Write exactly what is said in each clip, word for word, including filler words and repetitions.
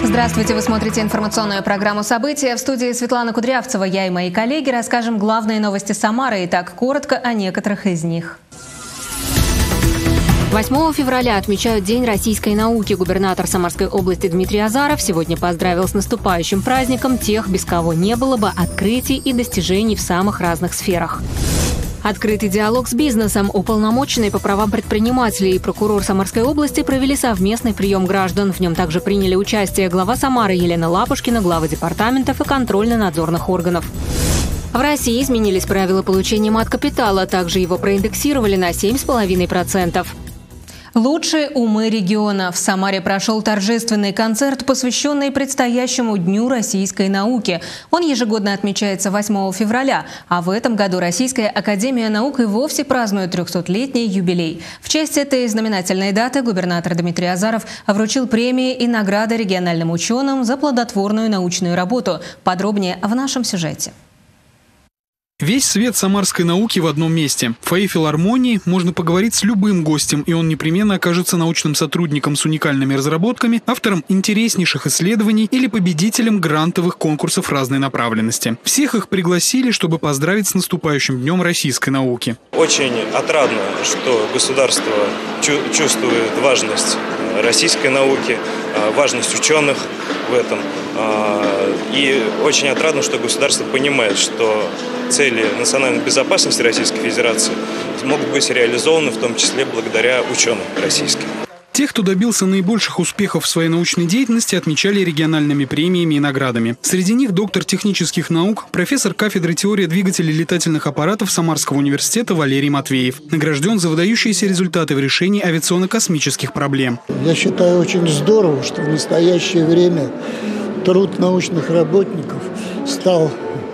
Здравствуйте, вы смотрите информационную программу «События». В студии Светлана Кудрявцева. Я и мои коллеги расскажем главные новости Самары. Итак, коротко о некоторых из них. восьмого февраля отмечают День российской науки. Губернатор Самарской области Дмитрий Азаров сегодня поздравил с наступающим праздником тех, без кого не было бы открытий и достижений в самых разных сферах. Открытый диалог с бизнесом. Уполномоченный по правам предпринимателей и прокурор Самарской области провели совместный прием граждан. В нем также приняли участие глава Самары Елена Лапушкина, главы департаментов и контрольно-надзорных органов. В России изменились правила получения мат-капитала. Также его проиндексировали на семь целых пять десятых процента. Лучшие умы региона. В Самаре прошел торжественный концерт, посвященный предстоящему Дню российской науки. Он ежегодно отмечается восьмого февраля, а в этом году Российская академия наук и вовсе празднует трехсотлетний юбилей. В честь этой знаменательной даты губернатор Дмитрий Азаров вручил премии и награды региональным ученым за плодотворную научную работу. Подробнее в нашем сюжете. Весь свет самарской науки в одном месте. В фойе филармонии можно поговорить с любым гостем, и он непременно окажется научным сотрудником с уникальными разработками, автором интереснейших исследований или победителем грантовых конкурсов разной направленности. Всех их пригласили, чтобы поздравить с наступающим Днем российской науки. Очень отрадно, что государство чувствует важность российской науки, важность ученых в этом. И очень отрадно, что государство понимает, что цели национальной безопасности Российской Федерации могут быть реализованы, в том числе благодаря ученым российским. Тех, кто добился наибольших успехов в своей научной деятельности, отмечали региональными премиями и наградами. Среди них доктор технических наук, профессор кафедры теории двигателей летательных аппаратов Самарского университета Валерий Матвеев. Награжден за выдающиеся результаты в решении авиационно-космических проблем. Я считаю очень здорово, что в настоящее время труд научных работников стал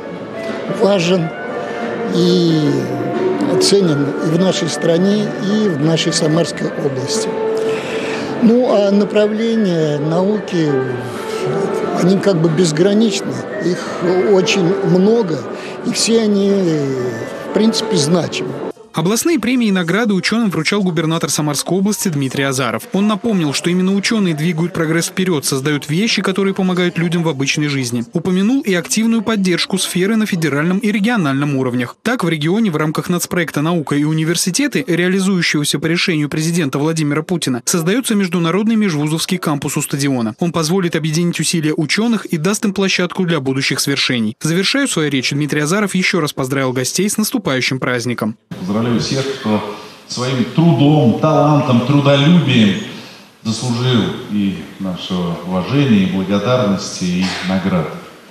важен и оценен и в нашей стране, и в нашей Самарской области. Ну, а направления науки, они как бы безграничны, их очень много, и все они, в принципе, значимы. Областные премии и награды ученым вручал губернатор Самарской области Дмитрий Азаров. Он напомнил, что именно ученые двигают прогресс вперед, создают вещи, которые помогают людям в обычной жизни. Упомянул и активную поддержку сферы на федеральном и региональном уровнях. Так, в регионе в рамках нацпроекта «Наука и университеты», реализующегося по решению президента Владимира Путина, создается международный межвузовский кампус у стадиона. Он позволит объединить усилия ученых и даст им площадку для будущих свершений. Завершая свою речь, Дмитрий Азаров еще раз поздравил гостей с наступающим праздником. Поздравляю всех, кто своим трудом, талантом, трудолюбием заслужил и нашего уважения, и благодарности, и наград.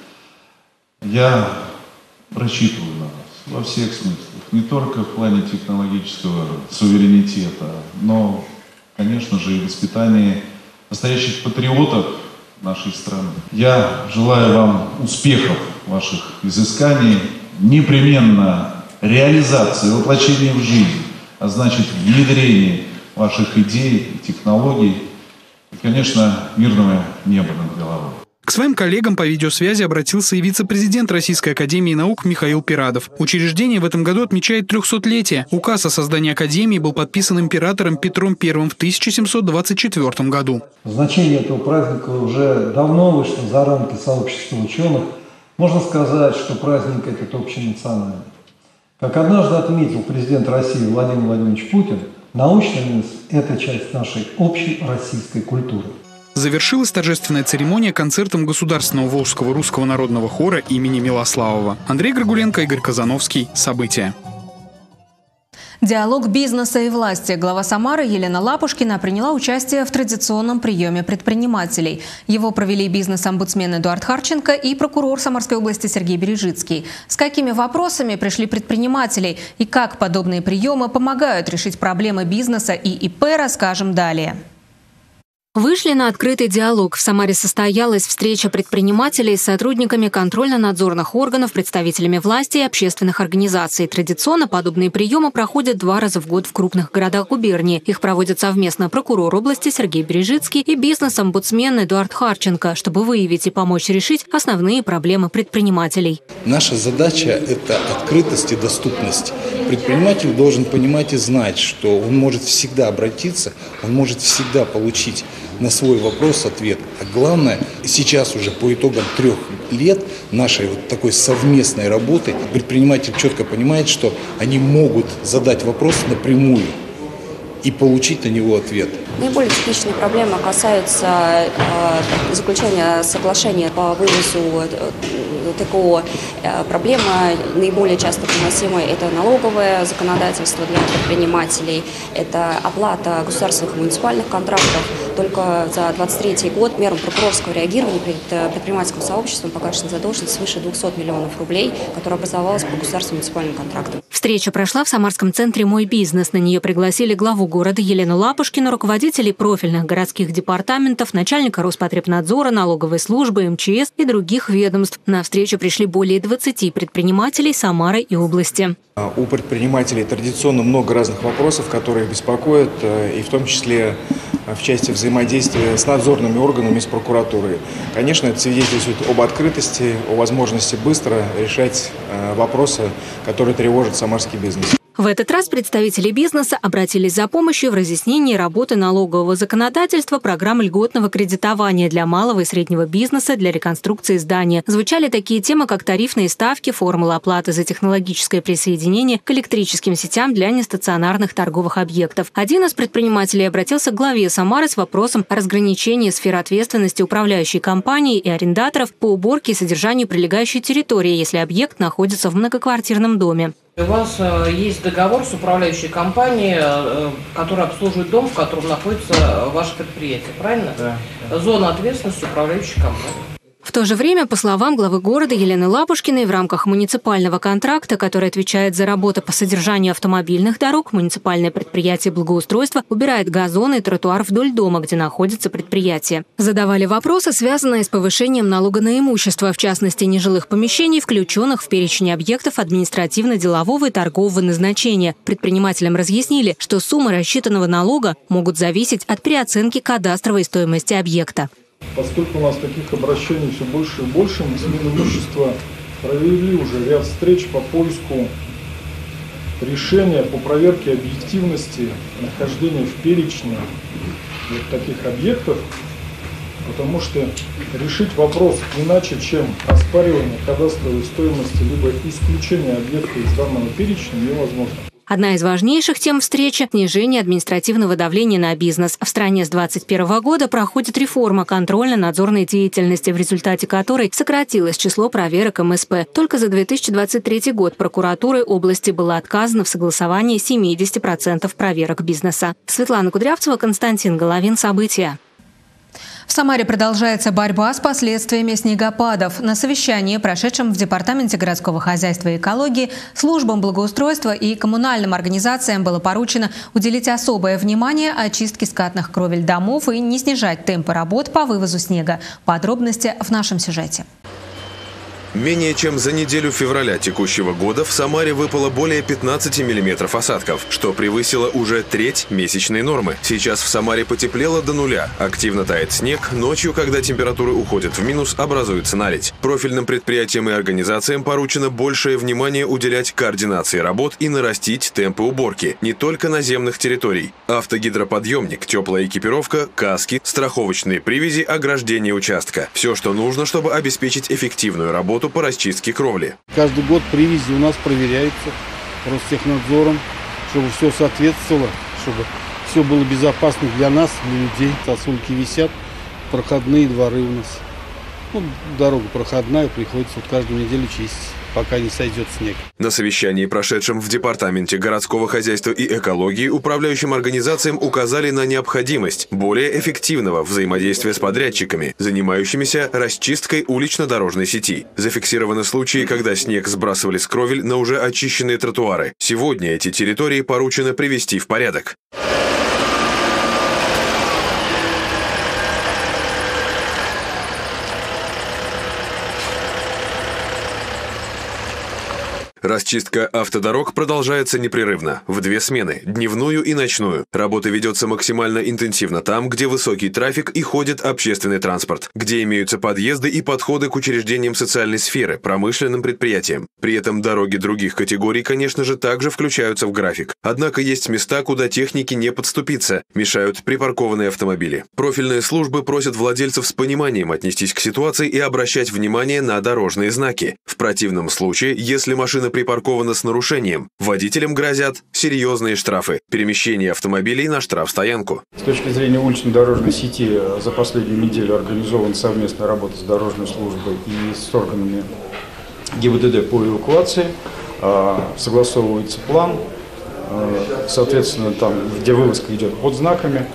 Я рассчитываю на вас во всех смыслах, не только в плане технологического суверенитета, но, конечно же, и воспитания настоящих патриотов нашей страны. Я желаю вам успехов в ваших изысканиях, непременно реализации, воплощения в жизнь, а значит внедрение ваших идей, технологий и, конечно, мирного неба над головой. К своим коллегам по видеосвязи обратился и вице-президент Российской академии наук Михаил Пирадов. Учреждение в этом году отмечает трехсотлетие. Указ о создании академии был подписан императором Петром Первым в тысяча семьсот двадцать четвёртом году. Значение этого праздника уже давно вышло за рамки сообщества ученых. Можно сказать, что праздник этот общенациональный. Как однажды отметил президент России Владимир Владимирович Путин, научная мысль – это часть нашей общей российской культуры. Завершилась торжественная церемония концертом Государственного Волжского русского народного хора имени Милославова. Андрей Григуленко, Игорь Казановский. События. Диалог бизнеса и власти. Глава Самары Елена Лапушкина приняла участие в традиционном приеме предпринимателей. Его провели бизнес-омбудсмен Эдуард Харченко и прокурор Самарской области Сергей Бережицкий. С какими вопросами пришли предприниматели и как подобные приемы помогают решить проблемы бизнеса и ИП, расскажем далее. Вышли на открытый диалог. В Самаре состоялась встреча предпринимателей с сотрудниками контрольно-надзорных органов, представителями власти и общественных организаций. Традиционно подобные приемы проходят два раза в год в крупных городах губернии. Их проводят совместно прокурор области Сергей Бережицкий и бизнес-омбудсмен Эдуард Харченко, чтобы выявить и помочь решить основные проблемы предпринимателей. Наша задача – это открытость и доступность. Предприниматель должен понимать и знать, что он может всегда обратиться, он может всегда получить на свой вопрос ответ. А главное, сейчас уже по итогам трех лет нашей вот такой совместной работы предприниматель четко понимает, что они могут задать вопрос напрямую и получить на него ответ. Наиболее типичные проблемы касаются э, заключения соглашения по вывозу э, ТКО. Э, проблема наиболее часто приносимая – это налоговое законодательство для предпринимателей, это оплата государственных и муниципальных контрактов. Только за двадцать третий год мерам прокурорского реагирования перед предпринимательским сообществом погашена задолженность свыше двухсот миллионов рублей, которая образовалась по государственным и муниципальным контрактам. Встреча прошла в Самарском центре «Мой бизнес». На нее пригласили главу города Елену Лапушкину, руководителей профильных городских департаментов, начальника Роспотребнадзора, налоговой службы, эм че эс и других ведомств. На встречу пришли более двадцати предпринимателей Самары и области. У предпринимателей традиционно много разных вопросов, которые их беспокоят, и в том числе в части взаимодействия с надзорными органами, с прокуратурой. Конечно, это свидетельствует об открытости, о возможности быстро решать вопросы, которые тревожат самарский бизнес. В этот раз представители бизнеса обратились за помощью в разъяснении работы налогового законодательства, программы льготного кредитования для малого и среднего бизнеса, для реконструкции здания. Звучали такие темы, как тарифные ставки, формула оплаты за технологическое присоединение к электрическим сетям для нестационарных торговых объектов. Один из предпринимателей обратился к главе Самары с вопросом о разграничении сфер ответственности управляющей компании и арендаторов по уборке и содержанию прилегающей территории, если объект находится в многоквартирном доме. У вас есть договор с управляющей компанией, которая обслуживает дом, в котором находится ваше предприятие, правильно? Да. Зона ответственности управляющей компании. В то же время, по словам главы города Елены Лапушкиной, в рамках муниципального контракта, который отвечает за работу по содержанию автомобильных дорог, муниципальное предприятие благоустройства убирает газоны и тротуар вдоль дома, где находится предприятие. Задавали вопросы, связанные с повышением налога на имущество, в частности, нежилых помещений, включенных в перечень объектов административно-делового и торгового назначения. Предпринимателям разъяснили, что суммы рассчитанного налога могут зависеть от переоценки кадастровой стоимости объекта. Поскольку у нас таких обращений все больше и больше, мы с Минимущества провели уже ряд встреч по поиску решения по проверке объективности нахождения в перечне вот таких объектов, потому что решить вопрос иначе, чем оспаривание кадастровой стоимости либо исключение объекта из данного перечня, невозможно. Одна из важнейших тем встречи – снижение административного давления на бизнес. В стране с двадцать первого года проходит реформа контрольно-надзорной деятельности, в результате которой сократилось число проверок эм эс пэ. Только за две тысячи двадцать третий год прокуратурой области было отказано в согласовании семидесяти процентов проверок бизнеса. Светлана Кудрявцева, Константин Головин. События. В Самаре продолжается борьба с последствиями снегопадов. На совещании, прошедшем в Департаменте городского хозяйства и экологии, службам благоустройства и коммунальным организациям было поручено уделить особое внимание очистке скатных кровель домов и не снижать темпы работ по вывозу снега. Подробности в нашем сюжете. Менее чем за неделю февраля текущего года в Самаре выпало более пятнадцати миллиметров осадков, что превысило уже треть месячной нормы. Сейчас в Самаре потеплело до нуля. Активно тает снег. Ночью, когда температуры уходят в минус, образуется наледь. Профильным предприятиям и организациям поручено большее внимание уделять координации работ и нарастить темпы уборки не только наземных территорий. Автогидроподъемник, теплая экипировка, каски, страховочные привязи, ограждение участка. Все, что нужно, чтобы обеспечить эффективную работу по расчистке кровли. Каждый год привязи у нас проверяются Ростехнадзором, чтобы все соответствовало, чтобы все было безопасно для нас, для людей. Сосульки висят, проходные дворы у нас. Ну, дорога проходная, приходится вот каждую неделю чистить, пока не сойдет снег. На совещании, прошедшем в Департаменте городского хозяйства и экологии, управляющим организациям указали на необходимость более эффективного взаимодействия с подрядчиками, занимающимися расчисткой улично-дорожной сети. Зафиксированы случаи, когда снег сбрасывали с кровель на уже очищенные тротуары. Сегодня эти территории поручено привести в порядок. Расчистка автодорог продолжается непрерывно, в две смены, дневную и ночную. Работа ведется максимально интенсивно там, где высокий трафик и ходит общественный транспорт, где имеются подъезды и подходы к учреждениям социальной сферы, промышленным предприятиям. При этом дороги других категорий, конечно же, также включаются в график. Однако есть места, куда техники не подступиться, мешают припаркованные автомобили. Профильные службы просят владельцев с пониманием отнестись к ситуации и обращать внимание на дорожные знаки. В противном случае, если машина припаркована с нарушением, водителям грозят серьезные штрафы, перемещение автомобилей на штрафстоянку. С точки зрения улично-дорожной сети за последнюю неделю организована совместная работа с дорожной службой и с органами ГИБДД по эвакуации. Согласовывается план, соответственно, там, где вывозка идет под знаками.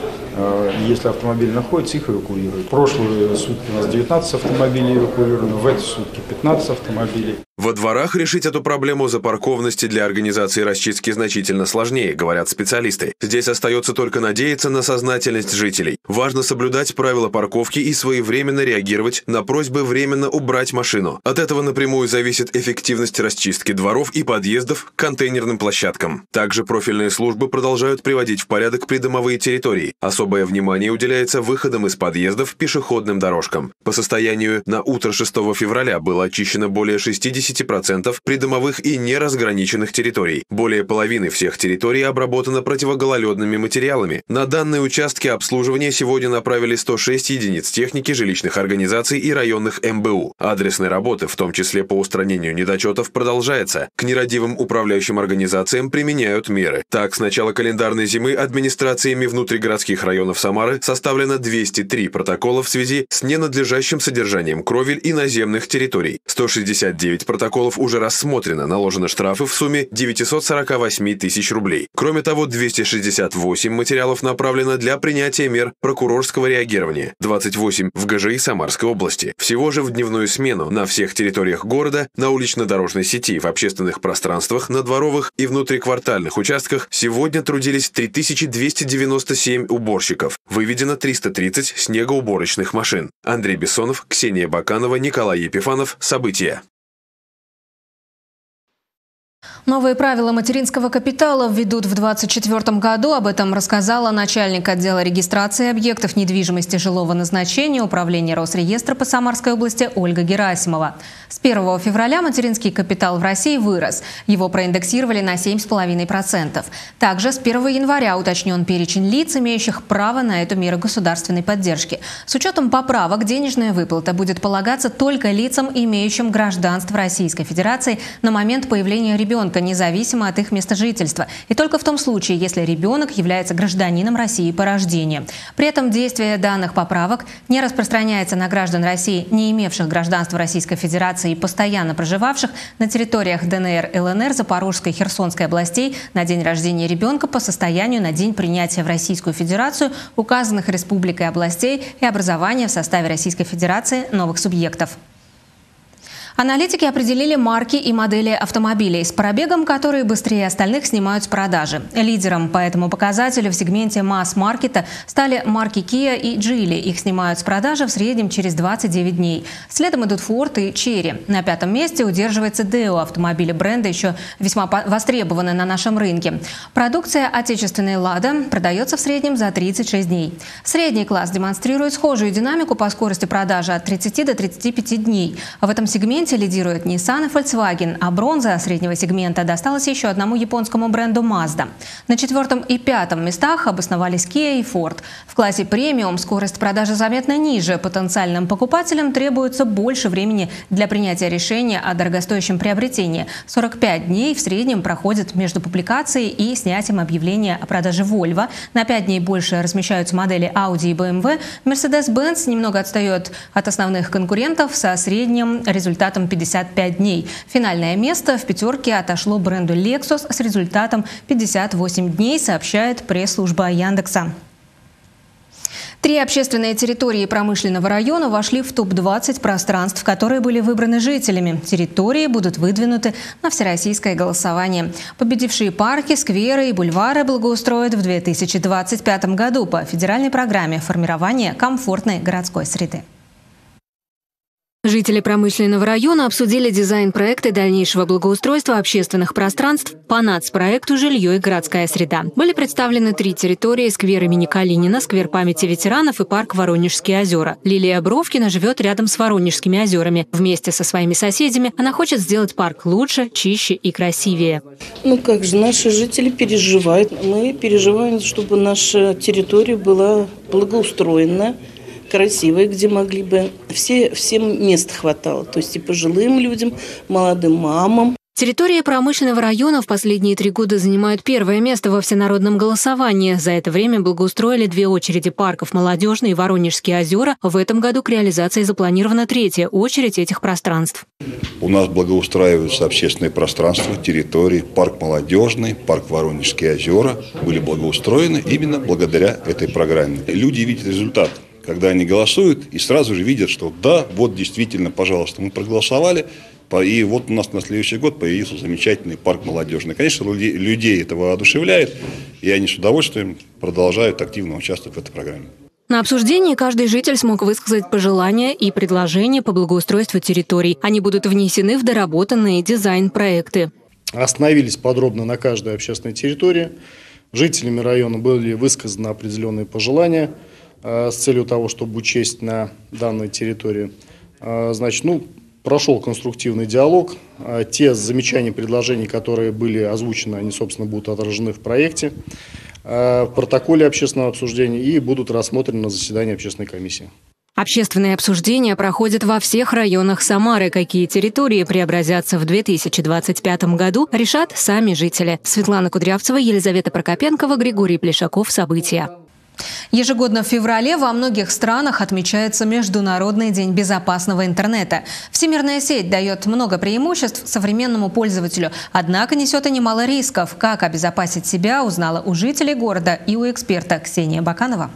Если автомобиль находится, их эвакуируют. В прошлые сутки у нас девятнадцать автомобилей эвакуировано, в эти сутки пятнадцать автомобилей. Во дворах решить эту проблему запаркованности для организации расчистки значительно сложнее, говорят специалисты. Здесь остается только надеяться на сознательность жителей. Важно соблюдать правила парковки и своевременно реагировать на просьбы временно убрать машину. От этого напрямую зависит эффективность расчистки дворов и подъездов к контейнерным площадкам. Также профильные службы продолжают приводить в порядок придомовые территории. Особое внимание уделяется выходам из подъездов пешеходным дорожкам. По состоянию на утро шестого февраля было очищено более шестидесяти процентов придомовых и неразграниченных территорий. Более половины всех территорий обработано противогололедными материалами. На данные участки обслуживания сегодня направили сто шесть единиц техники жилищных организаций и районных эм бэ у. Адресной работы, в том числе по устранению недочетов, продолжается. К нерадивым управляющим организациям применяют меры. Так, с начала календарной зимы администрациями внутригородских районов Самары составлено двести три протокола в связи с ненадлежащим содержанием кровель и наземных территорий. сто шестьдесят девять протоколов уже рассмотрено, наложены штрафы в сумме девятьсот сорок восемь тысяч рублей. Кроме того, двести шестьдесят восемь материалов направлено для принятия мер прокурорского реагирования, двадцать восемь в гэ жэ и Самарской области. Всего же в дневную смену на всех территориях города, на улично-дорожной сети, в общественных пространствах, на дворовых и внутриквартальных участках сегодня трудились три тысячи двести девяносто семь уборщиков. Выведено триста тридцать снегоуборочных машин. Андрей Бессонов, Ксения Баканова, Николай Епифанов. События. Новые правила материнского капитала введут в две тысячи двадцать четвёртом году. Об этом рассказала начальник отдела регистрации объектов недвижимости жилого назначения Управления Росреестра по Самарской области Ольга Герасимова. С первого февраля материнский капитал в России вырос. Его проиндексировали на семь целых пять десятых процента. Также с первого января уточнен перечень лиц, имеющих право на эту меру государственной поддержки. С учетом поправок денежная выплата будет полагаться только лицам, имеющим гражданство Российской Федерации на момент появления ребенка, независимо от их места жительства, и только в том случае, если ребенок является гражданином России по рождению. При этом действие данных поправок не распространяется на граждан России, не имевших гражданство Российской Федерации и постоянно проживавших на территориях дэ эн эр, эл эн эр, Запорожской и Херсонской областей на день рождения ребенка по состоянию на день принятия в Российскую Федерацию указанных республик и областей и образования в составе Российской Федерации новых субъектов. Аналитики определили марки и модели автомобилей с пробегом, которые быстрее остальных снимают с продажи. Лидером по этому показателю в сегменте масс-маркета стали марки Kia и Geely. Их снимают с продажи в среднем через двадцать девять дней. Следом идут Ford и Chery. На пятом месте удерживается Deo. Автомобили бренда еще весьма востребованы на нашем рынке. Продукция отечественной Lada продается в среднем за тридцать шесть дней. Средний класс демонстрирует схожую динамику по скорости продажи от тридцати до тридцати пяти дней. В этом сегменте лидируют Nissan и Volkswagen, а бронза среднего сегмента досталась еще одному японскому бренду Mazda. На четвертом и пятом местах обосновались Kia и Ford. В классе премиум скорость продажи заметно ниже. Потенциальным покупателям требуется больше времени для принятия решения о дорогостоящем приобретении. сорок пять дней в среднем проходит между публикацией и снятием объявления о продаже Volvo. На пять дней больше размещаются модели Audi и бэ эм вэ. Mercedes-Benz немного отстает от основных конкурентов со средним результатом пятьдесят пять дней. Финальное место в пятерке отошло бренду Lexus с результатом пятьдесят восемь дней, сообщает пресс-служба Яндекса. Три общественные территории промышленного района вошли в топ двадцать пространств, которые были выбраны жителями. Территории будут выдвинуты на всероссийское голосование. Победившие парки, скверы и бульвары благоустроят в две тысячи двадцать пятом году по федеральной программе формирования комфортной городской среды. Жители промышленного района обсудили дизайн проекта дальнейшего благоустройства общественных пространств по нацпроекту «Жилье и городская среда». Были представлены три территории: сквер имени Калинина, сквер памяти ветеранов и парк Воронежские озера. Лилия Бровкина живет рядом с Воронежскими озерами. Вместе со своими соседями она хочет сделать парк лучше, чище и красивее. Ну как же, наши жители переживают. Мы переживаем, чтобы наша территория была благоустроена, красивые, где могли бы все, всем места хватало. То есть и пожилым людям, молодым мамам. Территория промышленного района в последние три года занимает первое место во всенародном голосовании. За это время благоустроили две очереди парков «Молодежный» и «Воронежские озера». В этом году к реализации запланирована третья очередь этих пространств. У нас благоустраиваются общественные пространства, территории. Парк «Молодежный», парк «Воронежские озера» были благоустроены именно благодаря этой программе. Люди видят результат, когда они голосуют, и сразу же видят, что да, вот действительно, пожалуйста, мы проголосовали, и вот у нас на следующий год появился замечательный парк «Молодежный». Конечно, людей это воодушевляет, и они с удовольствием продолжают активно участвовать в этой программе. На обсуждении каждый житель смог высказать пожелания и предложения по благоустройству территорий. Они будут внесены в доработанные дизайн-проекты. Остановились подробно на каждой общественной территории. Жителями района были высказаны определенные пожелания с целью того, чтобы учесть на данной территории. Значит, ну, прошел конструктивный диалог. Те замечания, предложения, которые были озвучены, они, собственно, будут отражены в проекте, в протоколе общественного обсуждения и будут рассмотрены на заседании общественной комиссии. Общественные обсуждения проходят во всех районах Самары. Какие территории преобразятся в две тысячи двадцать пятом году, решат сами жители. Светлана Кудрявцева, Елизавета Прокопенкова, Григорий Плешаков. События. Ежегодно в феврале во многих странах отмечается Международный день безопасного интернета. Всемирная сеть дает много преимуществ современному пользователю, однако несет и немало рисков. Как обезопасить себя, узнала у жителей города и у эксперта Ксения Баканова.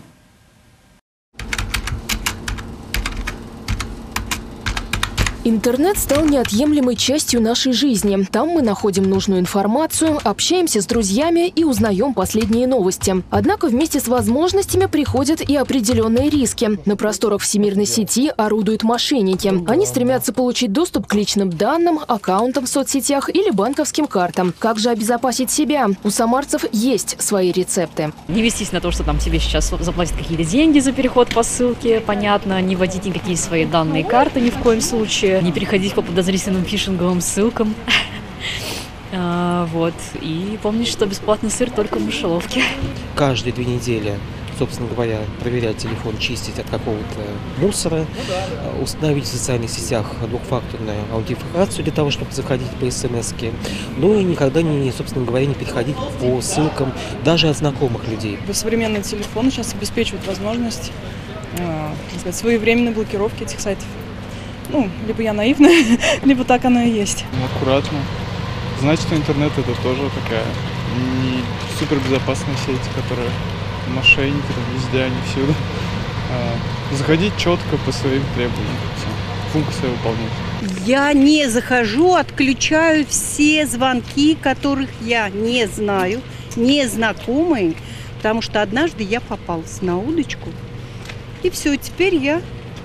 Интернет стал неотъемлемой частью нашей жизни. Там мы находим нужную информацию, общаемся с друзьями и узнаем последние новости. Однако вместе с возможностями приходят и определенные риски. На просторах всемирной сети орудуют мошенники. Они стремятся получить доступ к личным данным, аккаунтам в соцсетях или банковским картам. Как же обезопасить себя? У самарцев есть свои рецепты. Не вестись на то, что там тебе сейчас заплатят какие-то деньги за переход по ссылке, понятно. Не вводить никакие свои данные карты ни в коем случае. Не переходить по подозрительным фишинговым ссылкам. а, вот. И помнить, что бесплатный сыр только в мышеловке. Каждые две недели, собственно говоря, проверять телефон, чистить от какого-то мусора, установить в социальных сетях двухфакторную аутентификацию для того, чтобы заходить по смс-ке. Ну и никогда, не, собственно говоря, не переходить по ссылкам даже от знакомых людей. Современные телефоны сейчас обеспечивают возможность э, так сказать, своевременной блокировки этих сайтов. Ну, либо я наивная, либо так оно и есть. Аккуратно. Знать, что интернет это тоже такая не супербезопасная сеть, которая мошенники там везде, они всюду. А, заходить четко по своим требованиям. Все. Функция выполнять. Я не захожу, отключаю все звонки, которых я не знаю, незнакомые, потому что однажды я попалась на удочку. И все, теперь я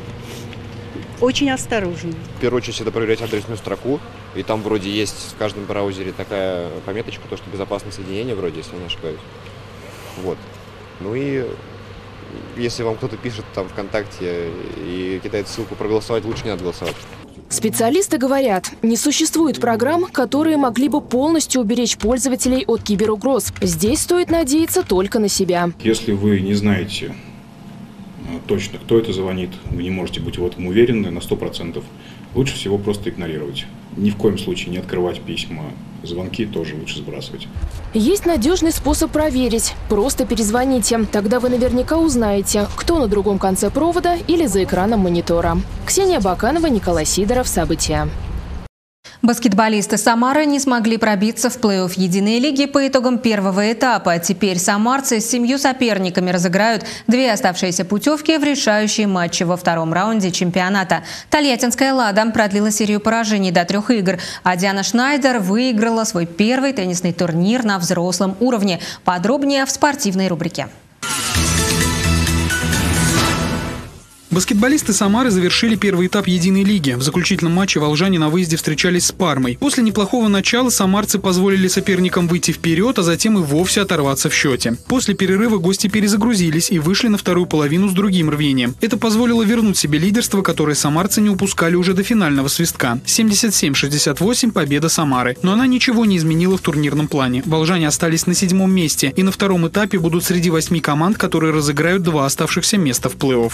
очень осторожно. В первую очередь это проверять адресную строку, и там вроде есть в каждом браузере такая пометочка, то что безопасное соединение вроде, если я не ошибаюсь. Вот. Ну и если вам кто-то пишет там ВКонтакте и кидает ссылку проголосовать, лучше не надо голосовать. Специалисты говорят, не существует программ, которые могли бы полностью уберечь пользователей от киберугроз. Здесь стоит надеяться только на себя. Если вы не знаете точно, кто это звонит, вы не можете быть в этом уверены на сто процентов, лучше всего просто игнорировать. Ни в коем случае не открывать письма, звонки тоже лучше сбрасывать. Есть надежный способ проверить. Просто перезвоните. Тогда вы наверняка узнаете, кто на другом конце провода или за экраном монитора. Ксения Баканова, Николай Сидоров. События. Баскетболисты Самары не смогли пробиться в плей-офф единой лиги по итогам первого этапа. Теперь самарцы с семью соперниками разыграют две оставшиеся путевки в решающие матчи во втором раунде чемпионата. Тольяттинская «Лада» продлила серию поражений до трех игр, а Диана Шнайдер выиграла свой первый теннисный турнир на взрослом уровне. Подробнее в спортивной рубрике. Баскетболисты Самары завершили первый этап единой лиги. В заключительном матче волжане на выезде встречались с Пармой. После неплохого начала самарцы позволили соперникам выйти вперед, а затем и вовсе оторваться в счете. После перерыва гости перезагрузились и вышли на вторую половину с другим рвением. Это позволило вернуть себе лидерство, которое самарцы не упускали уже до финального свистка. семьдесят семь шестьдесят восемь победа Самары. Но она ничего не изменила в турнирном плане. Волжане остались на седьмом месте и на втором этапе будут среди восьми команд, которые разыграют два оставшихся места в плей-офф.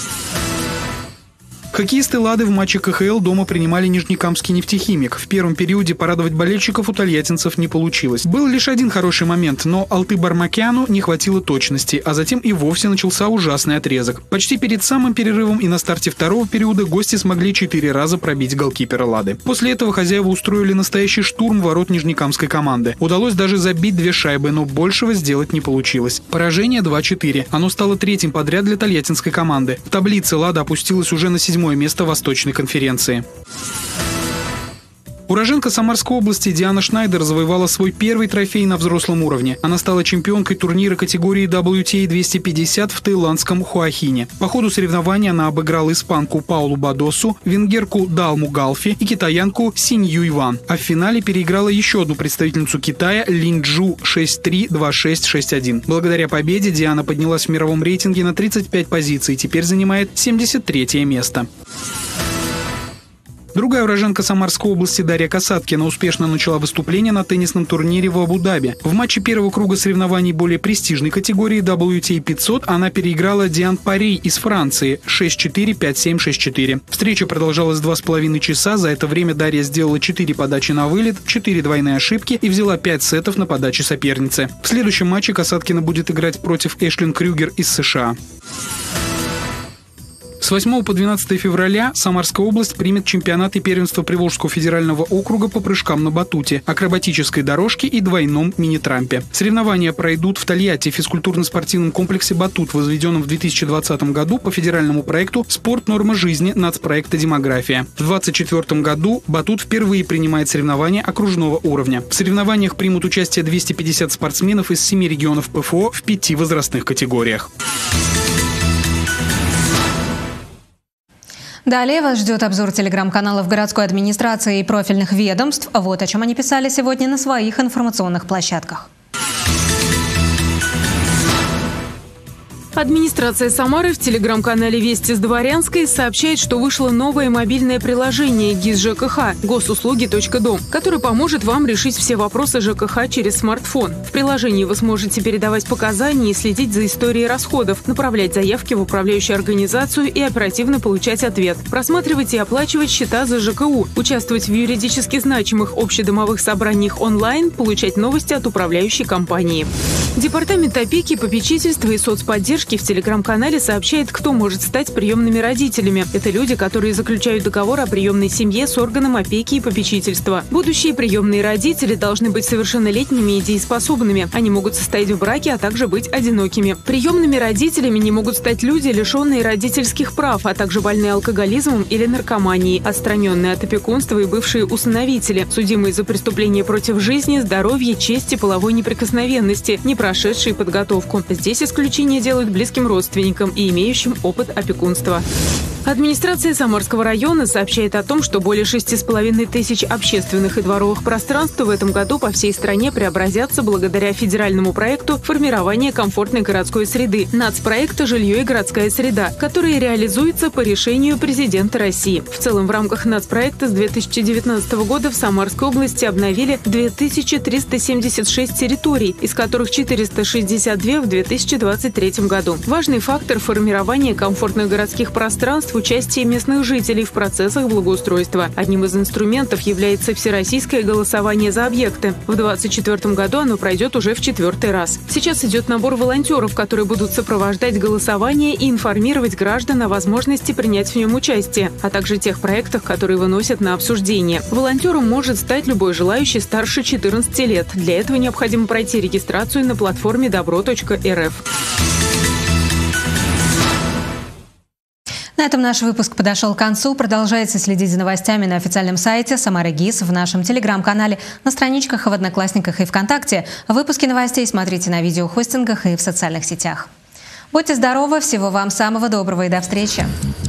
Хоккеисты «Лады» в матче ка ха эл дома принимали Нижнекамский нефтехимик. В первом периоде порадовать болельщиков у тольяттинцев не получилось. Был лишь один хороший момент, но Алты Бармакяну не хватило точности, а затем и вовсе начался ужасный отрезок. Почти перед самым перерывом и на старте второго периода гости смогли четыре раза пробить голкипера «Лады». После этого хозяева устроили настоящий штурм ворот нижнекамской команды. Удалось даже забить две шайбы, но большего сделать не получилось. Поражение два-четыре. Оно стало третьим подряд для тольяттинской команды. В таблице «Лада» опустилась уже на седьмое место Восточной конференции. Уроженка Самарской области Диана Шнайдер завоевала свой первый трофей на взрослом уровне. Она стала чемпионкой турнира категории дабл ю ти эй двести пятьдесят в таиландском Хуахине. По ходу соревнования она обыграла испанку Паулу Бадосу, венгерку Далму Галфи и китаянку Синь Юй Ван. А в финале переиграла еще одну представительницу Китая Лин Джу шесть три два шесть шесть один. Благодаря победе Диана поднялась в мировом рейтинге на тридцать пять позиций и теперь занимает семьдесят третье место. Другая уроженка Самарской области Дарья Касаткина успешно начала выступление на теннисном турнире в Абу-Даби. В матче первого круга соревнований более престижной категории дабл ю ти эй пятьсот она переиграла Диан Пари из Франции шесть четыре пять семь шесть четыре. Встреча продолжалась два с половиной часа. За это время Дарья сделала четыре подачи на вылет, четыре двойные ошибки и взяла пять сетов на подаче соперницы. В следующем матче Касаткина будет играть против Эшлин Крюгер из США. С восьмого по двенадцатое февраля Самарская область примет чемпионаты первенства Приволжского федерального округа по прыжкам на батуте, акробатической дорожке и двойном мини-трампе. Соревнования пройдут в Тольятти в физкультурно-спортивном комплексе «Батут», возведенном в две тысячи двадцатом году по федеральному проекту «Спорт. Норма жизни» нацпроекта «Демография». В две тысячи двадцать четвёртом году «Батут» впервые принимает соревнования окружного уровня. В соревнованиях примут участие двести пятьдесят спортсменов из семи регионов пэ эф о в пяти возрастных категориях. Далее вас ждет обзор телеграм-каналов городской администрации и профильных ведомств. Вот о чем они писали сегодня на своих информационных площадках. Администрация Самары в телеграм-канале «Вести с Дворянской» сообщает, что вышло новое мобильное приложение ГИС ЖКХ госуслуги точка дом, которое поможет вам решить все вопросы ЖКХ через смартфон. В приложении вы сможете передавать показания и следить за историей расходов, направлять заявки в управляющую организацию и оперативно получать ответ, просматривать и оплачивать счета за жэ ка у, участвовать в юридически значимых общедомовых собраниях онлайн, получать новости от управляющей компании. Департамент опеки, попечительства и соцподдержки в телеграм-канале сообщает, кто может стать приемными родителями. Это люди, которые заключают договор о приемной семье с органом опеки и попечительства. Будущие приемные родители должны быть совершеннолетними и дееспособными. Они могут состоять в браке, а также быть одинокими. Приемными родителями не могут стать люди, лишенные родительских прав, а также больные алкоголизмом или наркоманией, отстраненные от опекунства и бывшие усыновители, судимые за преступления против жизни, здоровья, чести, половой неприкосновенности, не прошедшие подготовку. Здесь исключение делают близким родственникам и имеющим опыт опекунства. Администрация Самарского района сообщает о том, что более шести с половиной тысяч общественных и дворовых пространств в этом году по всей стране преобразятся благодаря федеральному проекту формирования комфортной городской среды нацпроекта «Жилье и городская среда», который реализуется по решению президента России. В целом в рамках нацпроекта с две тысячи девятнадцатого года в Самарской области обновили две тысячи триста семьдесят шесть территорий, из которых четыреста шестьдесят две в две тысячи двадцать третьем году. Важный фактор формирования комфортных городских пространств – участие местных жителей в процессах благоустройства. Одним из инструментов является всероссийское голосование за объекты. В две тысячи двадцать четвёртом году оно пройдет уже в четвертый раз. Сейчас идет набор волонтеров, которые будут сопровождать голосование и информировать граждан о возможности принять в нем участие, а также тех проектах, которые выносят на обсуждение. Волонтером может стать любой желающий старше четырнадцати лет. Для этого необходимо пройти регистрацию на платформе добро точка эр эф. На этом наш выпуск подошел к концу. Продолжайте следить за новостями на официальном сайте Самары ГИС, в нашем телеграм-канале, на страничках в Одноклассниках и ВКонтакте. Выпуски новостей смотрите на видеохостингах и в социальных сетях. Будьте здоровы, всего вам самого доброго и до встречи.